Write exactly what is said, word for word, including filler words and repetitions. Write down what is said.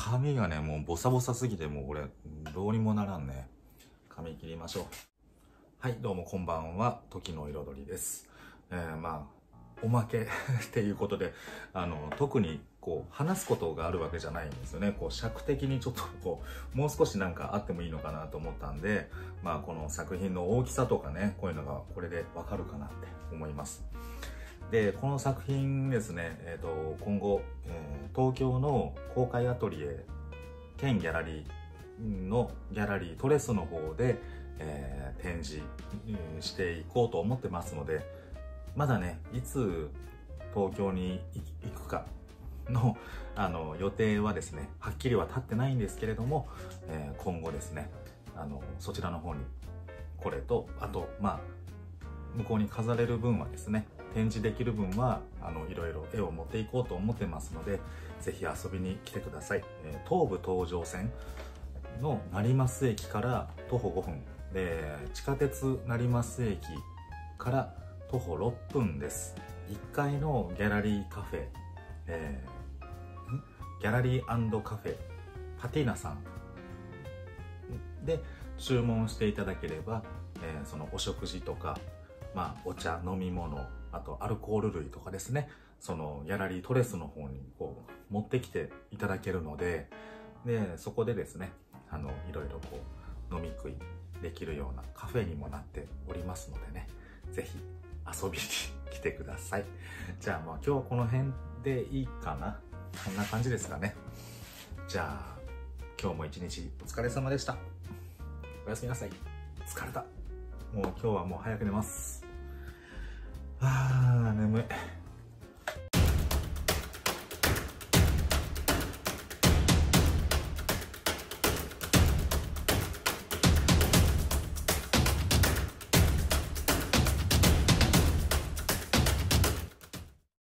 髪がね、もうボサボサすぎて、もう俺、どうにもならんね。髪切りましょう。はい、どうもこんばんは。時の彩りです。えー、まあ、おまけっていうことで、あの、特にこう、話すことがあるわけじゃないんですよね。こう、尺的にちょっとこう、もう少しなんかあってもいいのかなと思ったんで、まあ、この作品の大きさとかね、こういうのがこれでわかるかなって思います。で、この作品ですね、えっと、今後、えー、東京の公開アトリエ兼ギャラリーのギャラリートレスの方で、えー、展示していこうと思ってますので、まだね、いつ東京に行くかの、あの、予定はですね、はっきりは立ってないんですけれども、えー、今後ですね、あの、そちらの方に、これと、あと、まあ、向こうに飾れる分はですね、展示できる分は、あの、いろいろ絵を持っていこうと思ってますので、ぜひ遊びに来てください。えー、東武東上線の成増駅から徒歩ごふん。で、地下鉄成増駅から徒歩ろっぷんです。いっかいのギャラリーカフェ、えー、ギャラリー&カフェ、パティナさんで注文していただければ、えー、そのお食事とか、まあ、お茶、飲み物、あとアルコール類とかですね、そのギャラリートレスの方にこう持ってきていただけるので、で、そこでですね、あの、いろいろこう飲み食いできるようなカフェにもなっておりますのでね、ぜひ遊びに来てください。じゃあまあ今日はこの辺でいいかな。こんな感じですかね。じゃあ、今日も一日お疲れ様でした。おやすみなさい。疲れた。もう今日はもう早く寝ます。あー、眠い。